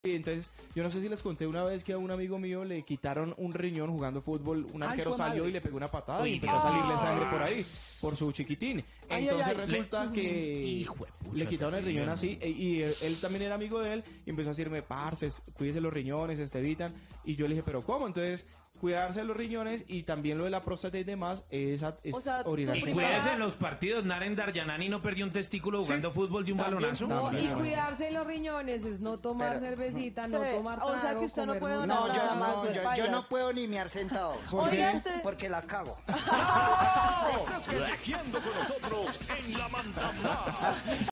Y entonces, yo no sé si les conté una vez que a un amigo mío le quitaron un riñón jugando fútbol, un arquero salió y le pegó una patada y empezó a salirle sangre por ahí, por su chiquitín. Entonces resulta que le quitaron el riñón así, y él también era amigo de él, y empezó a decirme, parce, cuídese los riñones, evitan. Y yo le dije, ¿pero cómo? Entonces, cuidarse los riñones y también lo de la próstata y demás es orinar. Y cuídese en los partidos. Naren Daryanani no perdió un testículo jugando fútbol de un balonazo. No, y cuidarse los riñones es no tomar cervecita, no tomar trago, o sea que usted no puede comer yo no puedo ni mear sentado. Porque la cago. Estás conduciendo con nosotros en La Mandamás.